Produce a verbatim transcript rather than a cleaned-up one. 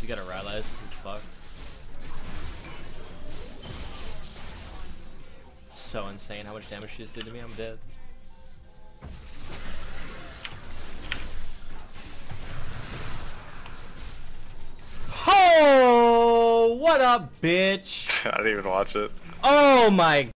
You gotta realize, fuck. So insane how much damage she just did to me. I'm dead. Oh, what up, bitch? I didn't even watch it. Oh my